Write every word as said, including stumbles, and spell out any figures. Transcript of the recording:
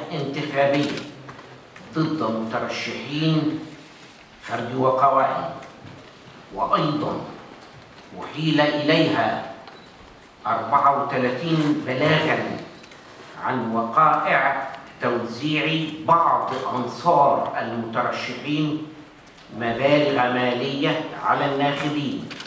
انتخابية ضد مترشحين فردي وقوائم، وأيضا أحيل إليها أربعة وثلاثين بلاغاً عن وقائع توزيع بعض أنصار المترشحين مبالغ مالية على الناخبين.